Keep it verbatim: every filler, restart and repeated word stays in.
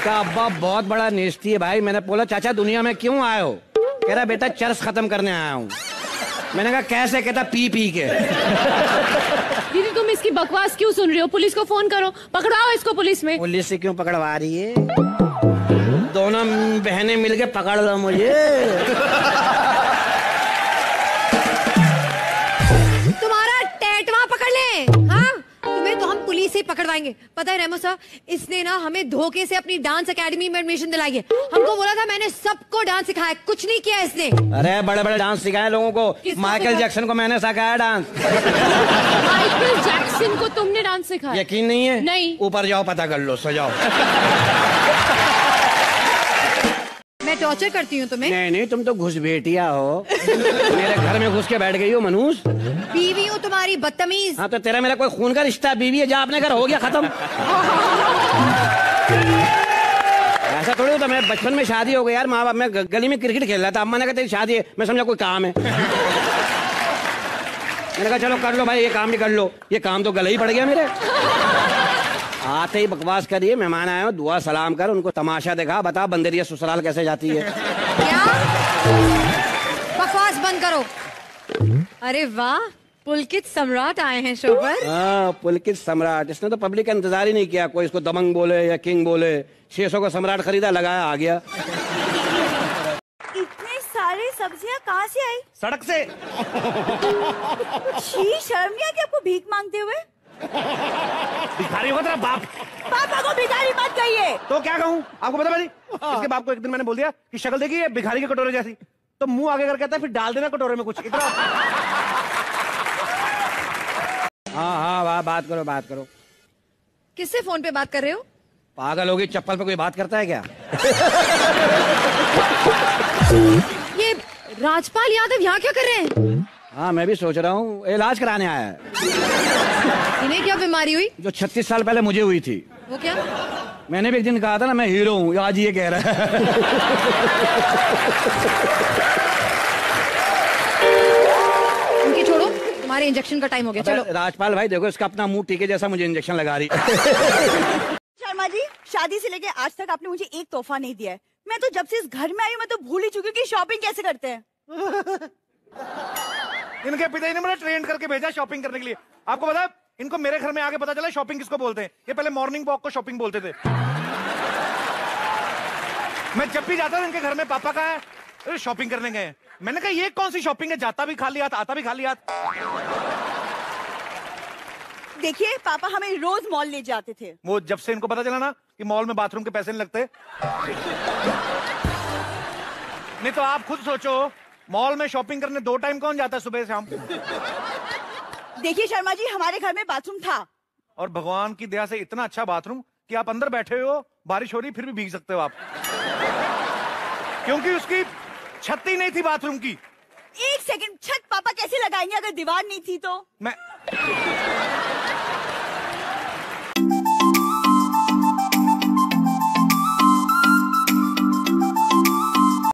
इसका अब्बा बहुत बड़ा नेस्ती है भाई। मैंने बोला चाचा दुनिया में क्यों आए हो? कह रहा बेटा चर्च खत्म करने आया हूँ। मैंने कहा कैसे? कहता पी पी के। दीदी तुम इसकी बकवास क्यों सुन रही हो? पुलिस को फोन करो, पकड़वाओ इसको पुलिस में। पुलिस से क्यों पकड़वा रही है? दोनों बहनें मिलके पकड़ लो मुझे। तुम्हारा टेटवा पकड़ ले। हाँ तुम्हें तो हम पुलिस से पकड़वाएंगे। पता है रेमो साहब, इसने ना हमें धोखे से अपनी डांस एकेडमी में एडमिशन दिलाई है। हमको बोला था मैंने सबको डांस सिखाया, कुछ नहीं किया इसने। अरे बड़े बड़े डांस सिखाए लोगों को। माइकल जैक्सन को मैंने सिखाया डांस। माइकल जैक्सन को तुमने डांस सिखाया? यकीन नहीं है? नहीं। ऊपर जाओ पता कर लो, सो जाओ। मैं टॉर्चर करती हूँ तुम्हें? नहीं नहीं, तुम तो घुसबेटिया हो। मेरे घर में घुस के बैठ गई हो मनूस। बीवी हूँ तुम्हारी, बदतमीज। हाँ तो तेरा मेरा कोई खून का रिश्ता बीवी है, जा अपने घर, हो गया खत्म। ऐसा थोड़ी होता। मैं बचपन में शादी हो गई यार, माँ बाप, मैं गली में क्रिकेट खेल रहा था, अम्मा ने कहा तेरी शादी है, मैं समझा कोई काम है। मैंने कहा चलो कर लो भाई, ये काम भी कर लो। ये काम तो गले ही पड़ गया मेरे। आते ही बकवास करिए, मेहमान आए हो, दुआ सलाम कर, उनको तमाशा दिखा, बता बंदरिया ससुराल कैसे जाती है। क्या? बकवास बंद करो। अरे वाह, पुलकित सम्राट आए हैं शो पर। हाँ पुलकित सम्राट। इसने तो पब्लिक का इंतजार ही नहीं किया, कोई इसको दबंग बोले या किंग बोले। छह सौ का सम्राट खरीदा, लगाया, आ गया। इतने सारे सब्जियां कहाँ से आई? सड़क से। छी, शर्म नहीं आती आपको भीख मांगते हुए? भिखारी होगा तेरा बाप। पापा को भिखारी मत कहिए। तो क्या कहूँ आपको पता भाई? इसके बाप को एक दिन मैंने बोल दिया कि शक्ल देखी है भिखारी के कटोरे जैसी, तो मुंह आगे कर कहता है फिर डाल देना कटोरे में कुछ इतना। हाँ हाँ वाह, बात करो बात करो। किससे फोन पे बात कर रहे हो? पागल होगी, चप्पल पे कोई बात करता है क्या? ये राजपाल यादव यहाँ क्या कर रहे हैं? हाँ मैं भी सोच रहा हूँ, इलाज कराने आया है। इन्हें क्या बीमारी हुई? जो छत्तीस साल पहले मुझे हुई थी। वो क्या? मैंने भी एक दिन कहा था ना मैं हीरो हूँ, आज ये कह रहा है। उनकी छोड़ो, तुम्हारे इंजेक्शन का टाइम हो गया, चलो। राजपाल भाई देखो, इसका अपना मुंह टीके जैसा मुझे इंजेक्शन लगा रही। शर्मा जी, शादी से लेके आज तक आपने मुझे एक तोहफा नहीं दिया है। मैं तो जब से इस घर में आई हूँ मैं तो भूल ही चुकी हूँ कि शॉपिंग कैसे करते हैं। इनके पिताजी ने मुझे ट्रेन करके भेजा शॉपिंग करने के लिए। आपको पता है इनको मेरे घर में आके पता चला शॉपिंग किसको बोलते हैं। ये पहले मॉर्निंग वॉक को शॉपिंग बोलते थे। मैं जब भी जाता था इनके घर में, पापा कहाँ है? शॉपिंग करने गए। मैंने कहा ये कौन सी शॉपिंग है, जाता भी खाली हाथ आता भी खाली हाथ। देखिए पापा हमें रोज मॉल ले जाते थे। वो जब से इनको पता चला ना कि मॉल में बाथरूम के पैसे नहीं लगते। नहीं तो आप खुद सोचो, मॉल में शॉपिंग करने दो टाइम कौन जाता है, सुबह शाम? देखिए शर्मा जी, हमारे घर में बाथरूम था, और भगवान की दया से इतना अच्छा बाथरूम कि आप अंदर बैठे हो, बारिश हो रही फिर भी भीग सकते हो आप, क्योंकि उसकी छत ही नहीं थी बाथरूम की। एक सेकंड, छत पापा कैसे लगाएंगे अगर दीवार नहीं थी तो? मैं